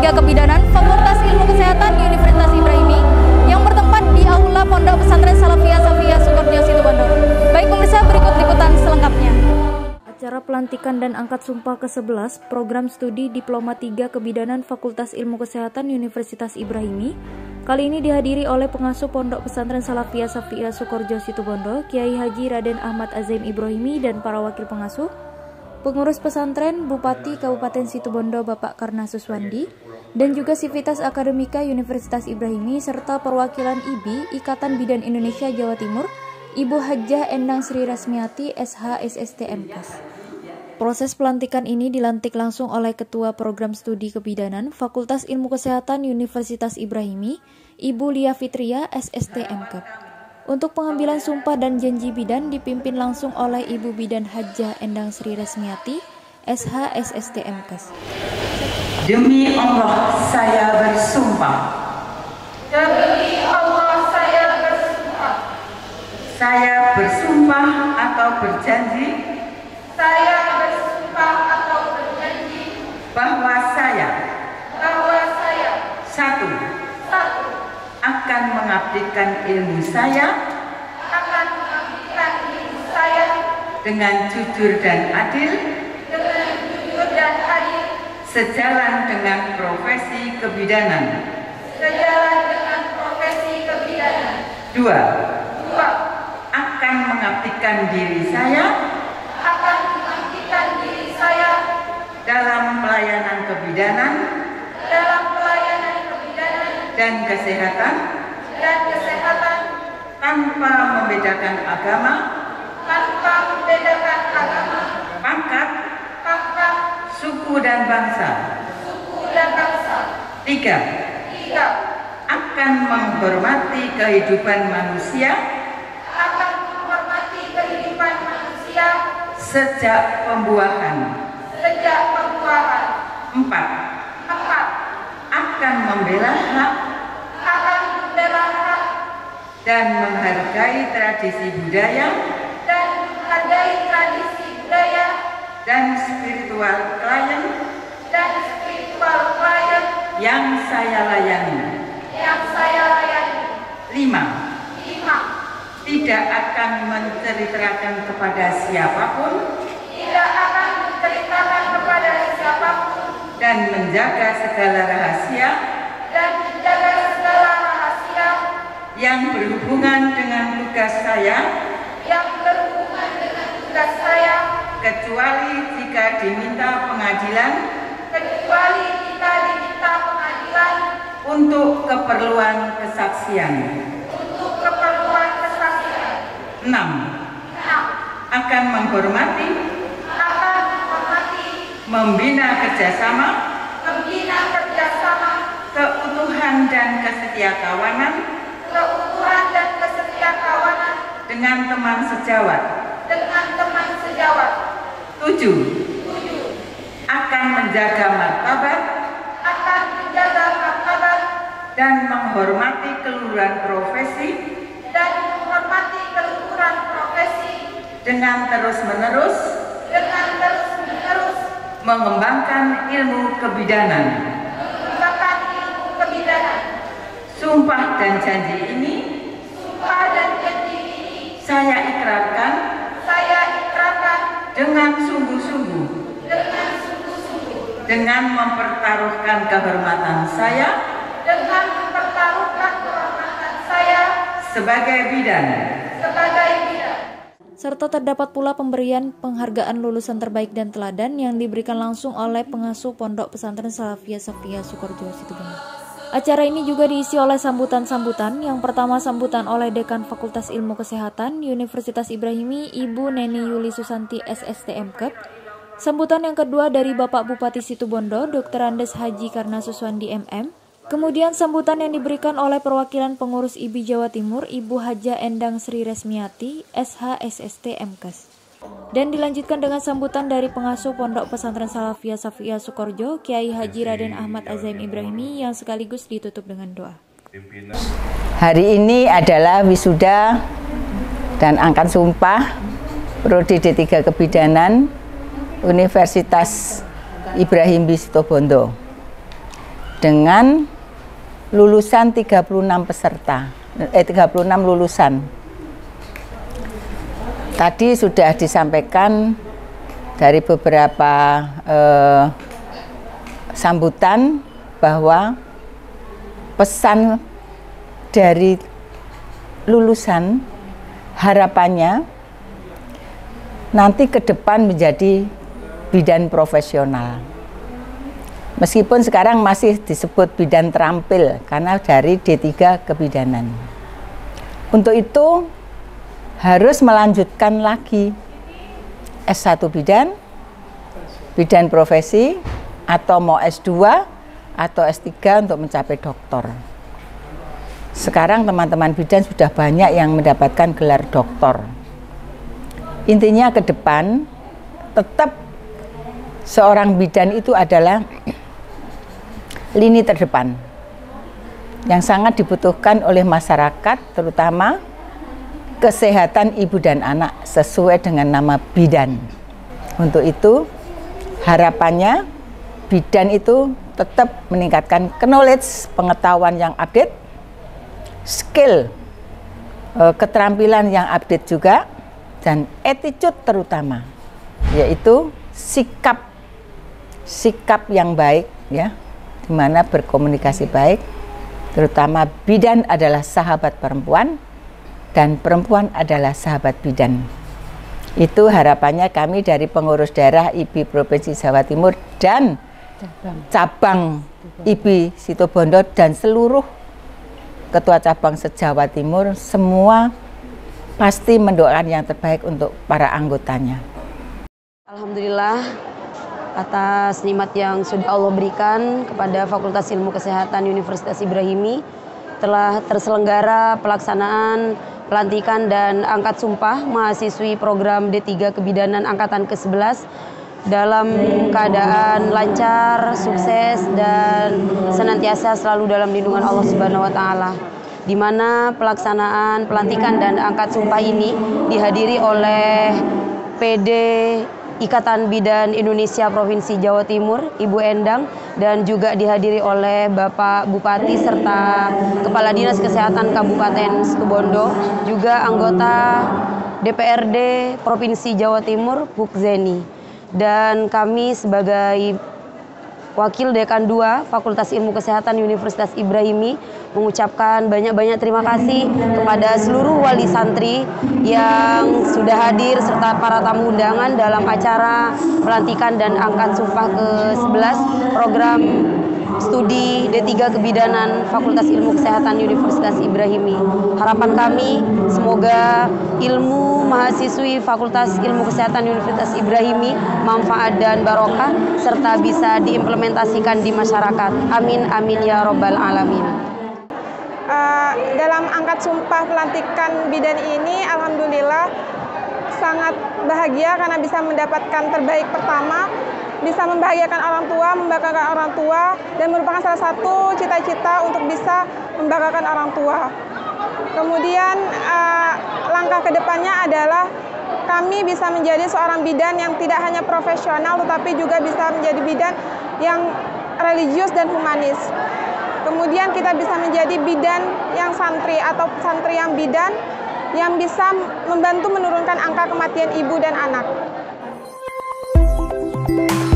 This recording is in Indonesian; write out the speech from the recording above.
3 Kebidanan Fakultas Ilmu Kesehatan Universitas Ibrahimi yang bertempat di Aula Pondok Pesantren Salafiyah Safiyah Sukorjo Situbondo. Baik pemirsa, berikut liputan selengkapnya. Acara pelantikan dan angkat sumpah ke-11 program studi Diploma 3 Kebidanan Fakultas Ilmu Kesehatan Universitas Ibrahimi kali ini dihadiri oleh pengasuh Pondok Pesantren Salafiyah Safiyah Sukorjo Situbondo, Kiai Haji Raden Ahmad Azaim Ibrahimi dan para wakil pengasuh, pengurus pesantren, Bupati Kabupaten Situbondo Bapak Karna Suswandi, dan juga Sivitas Akademika Universitas Ibrahimi serta perwakilan IBI Ikatan Bidan Indonesia Jawa Timur, Ibu Hajjah Endang Sri Rasmiati SH SST MKes. Proses pelantikan ini dilantik langsung oleh Ketua Program Studi Kebidanan Fakultas Ilmu Kesehatan Universitas Ibrahimi, Ibu Lia Fitria SST MKep. Untuk pengambilan sumpah dan janji bidan dipimpin langsung oleh Ibu Bidan Hajjah Endang Sri Rasmiati SH SST MKes. Demi Allah saya bersumpah. Demi Allah saya bersumpah. Saya bersumpah atau berjanji. Saya bersumpah atau berjanji. Bahwa saya. Satu. Akan mengabdikan ilmu saya. Dengan jujur dan adil. Sejalan dengan profesi kebidanan. Dua. Akan mengabdikan diri saya. Dalam pelayanan kebidanan. Dan kesehatan. Tanpa membedakan agama. Pangkat. Suku dan bangsa. Tiga. Akan menghormati kehidupan manusia. Sejak pembuahan. Empat. Akan membela hak. Dan menghargai tradisi budaya. Dan spiritual klien. Yang saya layani. Lima. Tidak akan menceritakan kepada siapapun. Dan menjaga segala rahasia. Yang berhubungan dengan tugas saya. Kecuali jika diminta pengadilan. Untuk keperluan kesaksian. 6. Akan menghormati. Membina kerjasama. Keutuhan dan kesetiakawanan. Dengan teman sejawat. 7. Akan menjaga martabat. Dan menghormati keluhuran profesi. Dengan terus-menerus. Mengembangkan ilmu kebidanan. Sumpah dan janji ini. Saya ikrarkan. Dengan sungguh-sungguh. Dengan mempertaruhkan kehormatan saya. Sebagai bidan. Serta terdapat pula pemberian penghargaan lulusan terbaik dan teladan yang diberikan langsung oleh pengasuh Pondok Pesantren Salafiyah Safiyah Sukorjo Situbondo. Acara ini juga diisi oleh sambutan-sambutan. Yang pertama sambutan oleh Dekan Fakultas Ilmu Kesehatan Universitas Ibrahimi Ibu Neni Yuli Susanti SST MKep. Sambutan yang kedua dari Bapak Bupati Situbondo Dr. Andes Haji Karna Suswandi MM. Kemudian sambutan yang diberikan oleh perwakilan pengurus IBI Jawa Timur Ibu Hajjah Endang Sri Rasmiati SH SST MKes. Dan dilanjutkan dengan sambutan dari pengasuh Pondok Pesantren Salafiyah Safiyah Sukorjo Kiai Haji Raden Ahmad Azaim Ibrahimi yang sekaligus ditutup dengan doa. Hari ini adalah wisuda dan angkat sumpah Prodi D3 Kebidanan Universitas Ibrahimi Situbondo. dengan lulusan 36 peserta, 36 lulusan. Tadi sudah disampaikan dari beberapa sambutan bahwa pesan dari lulusan harapannya nanti ke depan menjadi bidan profesional. Meskipun sekarang masih disebut bidan terampil karena dari D3 kebidanan. Untuk itu harus melanjutkan lagi S1 bidan, bidan profesi, atau mau S2 atau S3 untuk mencapai doktor. Sekarang teman-teman bidan sudah banyak yang mendapatkan gelar doktor. Intinya ke depan tetap seorang bidan itu adalah lini terdepan yang sangat dibutuhkan oleh masyarakat, terutama kesehatan ibu dan anak sesuai dengan nama bidan. Untuk itu harapannya bidan itu tetap meningkatkan knowledge, pengetahuan yang update, skill, keterampilan yang update juga, dan attitude terutama, yaitu sikap yang baik, ya, di mana berkomunikasi baik, terutama bidan adalah sahabat perempuan dan perempuan adalah sahabat bidan. Itu harapannya kami dari pengurus daerah IPI Provinsi Jawa Timur dan cabang IPI Situbondo dan seluruh ketua cabang se-Jawa Timur, semua pasti mendoakan yang terbaik untuk para anggotanya. Alhamdulillah atas nikmat yang sudah Allah berikan kepada Fakultas Ilmu Kesehatan Universitas Ibrahimi, telah terselenggara pelaksanaan pelantikan dan angkat sumpah mahasiswi program D3 Kebidanan Angkatan ke-11 dalam keadaan lancar, sukses, dan senantiasa selalu dalam lindungan Allah Subhanahu wa Ta'ala. Di mana pelaksanaan pelantikan dan angkat sumpah ini dihadiri oleh PD Ikatan Bidan Indonesia Provinsi Jawa Timur, Ibu Endang, dan juga dihadiri oleh Bapak Bupati serta Kepala Dinas Kesehatan Kabupaten Situbondo, juga anggota DPRD Provinsi Jawa Timur, Buk Zeni. Dan kami sebagai Wakil Dekan 2 Fakultas Ilmu Kesehatan Universitas Ibrahimi mengucapkan banyak-banyak terima kasih kepada seluruh wali santri yang sudah hadir serta para tamu undangan dalam acara pelantikan dan angkat sumpah ke-11 program studi D3 Kebidanan Fakultas Ilmu Kesehatan Universitas Ibrahimi. Harapan kami semoga ilmu mahasiswi Fakultas Ilmu Kesehatan Universitas Ibrahimi manfaat dan barokah serta bisa diimplementasikan di masyarakat. Amin amin ya robbal alamin. Dalam angkat sumpah pelantikan bidan ini, alhamdulillah sangat bahagia karena bisa mendapatkan terbaik pertama, bisa membahagiakan orang tua, membanggakan orang tua, dan merupakan salah satu cita-cita untuk bisa membanggakan orang tua. Kemudian langkah kedepannya adalah kami bisa menjadi seorang bidan yang tidak hanya profesional, tetapi juga bisa menjadi bidan yang religius dan humanis. Kemudian kita bisa menjadi bidan yang santri atau santri yang bidan yang bisa membantu menurunkan angka kematian ibu dan anak.